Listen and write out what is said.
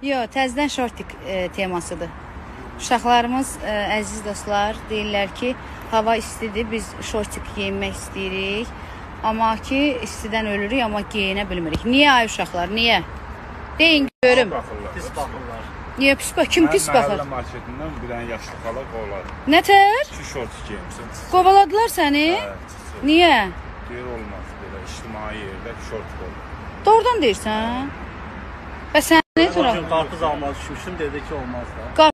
Yox, təzədən şortik temasıdır. Uşaqlarımız, əziz dostlar, deyirlər ki, hava istidir, biz şortik geyinmək istəyirik. Amma ki, istidən ölürük, amma geyinə bilmirik. Niyə ay uşaqlar, niyə? Deyin, görüm. Pis baxırlar. Niyə pis baxır? Kim pis baxır? Məhəllə marketindən bir dənə yaşlı xala qovladı. Nətər? Şu şortik geyinmişsin. Qovaladılar səni? Niyə? Deyir olmaz, belə ictimai yerdə şortik olur. Doğrudan deyirsən? Və sən nə O gün qarpız almaq düşmüşdüm, dedi ki, olmaz da.